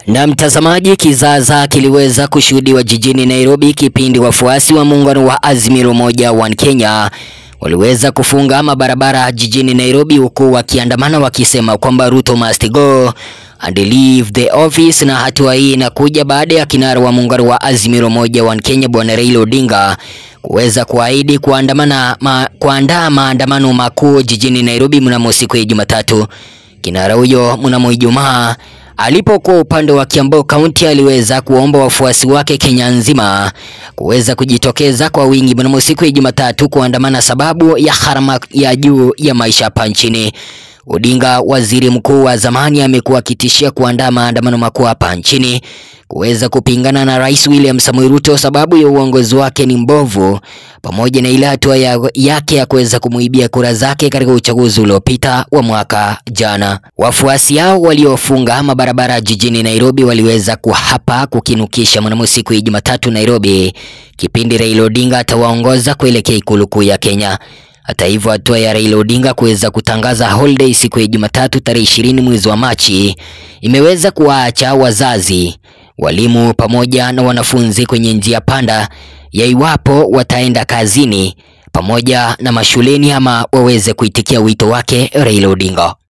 Na mtazamaji, kizaza kiliweza kushuhudiwa jijini Nairobi kipindi wafuasi wa muungano wa Azimio Moja One Kenya waliweza kufunga mabarabara jijini Nairobi, huku wakiandamana wakisema kwamba Ruto must go and leave the office. Na hatua hii inakuja baada ya kinara wa muungano wa Azimio Moja One Kenya Bwana Raila Odinga kuweza kuahidi kuandaa maandamano makuu jijini Nairobi mnamo siku ya Jumatatu. Kinara huyo mnamo Ijumaa alipokuwa upande wa Kiambu County aliweza kuomba wafuasi wake Kenya nzima kuweza kujitokeza kwa wingi mnamo siku ya Jumatatu kuandamana sababu ya gharama ya juu ya maisha hapa nchini. Odinga, waziri mkuu wa zamani, amekuwa akitishia kuandaa maandamano makuu hapa nchini kuweza kupingana na Rais William Samoei Ruto sababu ya uongozi wake ni mbovu, pamoja na ile hatua yake ya kuweza kumuibia kura zake katika uchaguzi uliopita wa mwaka jana. Wafuasi hao waliofunga mabarabara jijini Nairobi waliweza kuhapa kukinukisha mnamo siku ya Jumatatu Nairobi kipindi Raila Odinga atawaongoza kuelekea ikulu kuu ya Kenya. Hata hivyo, hatua ya Raila Odinga kuweza kutangaza holiday siku ya Jumatatu tarehe 20 mwezi wa Machi imeweza kuwaacha wazazi, walimu pamoja na wanafunzi kwenye njia panda ya iwapo wataenda kazini pamoja na mashuleni ama waweze kuitikia wito wake Raila Odinga.